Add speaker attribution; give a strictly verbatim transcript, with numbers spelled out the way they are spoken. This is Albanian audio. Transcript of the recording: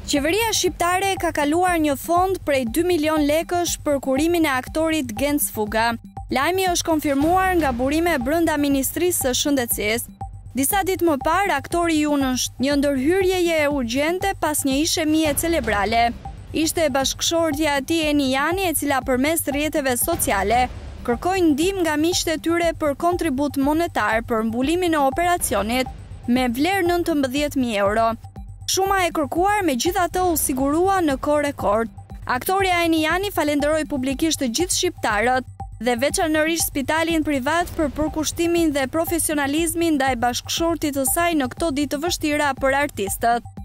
Speaker 1: Qeveria shqiptare ka kaluar një fond prej dy milion lekësh për kurimin e aktorit Genc Fuga. Lajmi është konfirmuar nga burime brenda Ministrisë së Shëndetësisë. Disa ditë më parë, aktori ju është një ndërhyrjeje urgjente pas një ishemie cerebrale. Ishte bashkëshortja e tij Eni Jani, e cila përmes rrjeteve sociale kërkoi ndihmë nga miqtë e tyre për kontribut monetar për mbulimin e operacionit me vlerë nëntëmbëdhjetë mijë euro. Shuma e kërkuar megjithatë u sigurua në kohë rekord. Aktoria Eni Jani falenderoi publikisht të gjithë shqiptarët dhe veçanërisht spitalin privat për përkushtimin dhe profesionalizmin ndaj bashkëshortit të saj në këto ditë të vështira për artistët.